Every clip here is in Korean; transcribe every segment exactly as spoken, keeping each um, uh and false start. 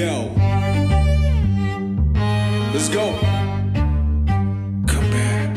Yo, let's go. Come back.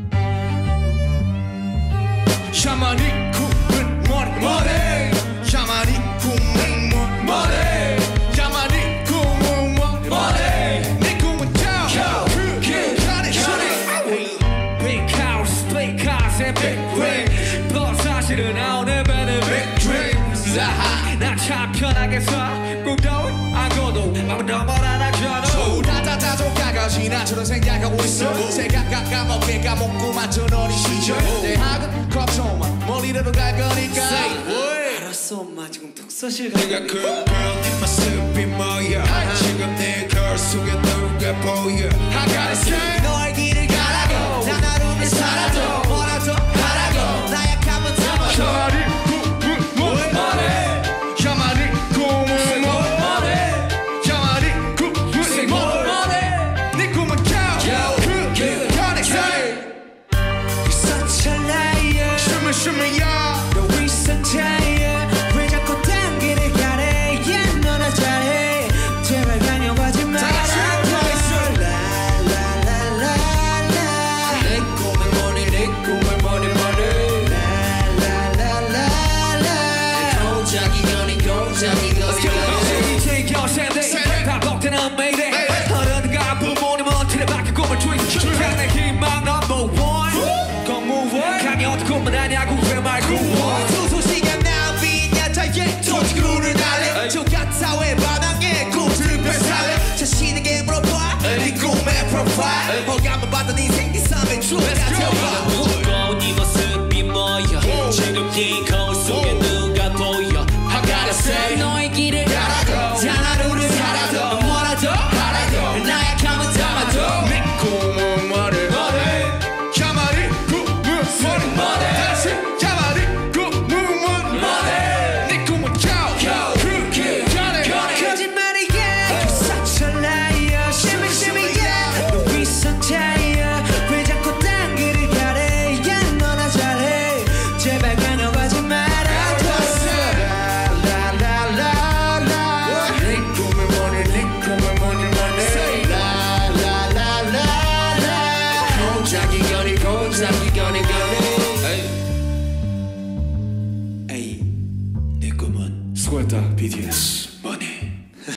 샤머니 굽은 머리 머리 샤머니 굽은 머리 머리 샤머니 굽은 머리 머리 네 꿈은 저 그게 가네 가네 Big house, big cars and big dreams 너 사실은 나오는 배는 big dreams 아하 난 참 편하게 사 꿈도 안 꿔도 아무도 뭐라 나줘도 다다다 조카까지 나처럼 생각하고 있어 생각가 까먹게 까먹고만 저 너리 시절 대학은 걱정만 멀리라도 갈 거니까 알았어 엄마 지금 독서실 내가 그 girl 네 모습이 뭐야 지금 내 거울 속에 누가 보여 I gotta say 너의 길을 가라고 난 하루를 살아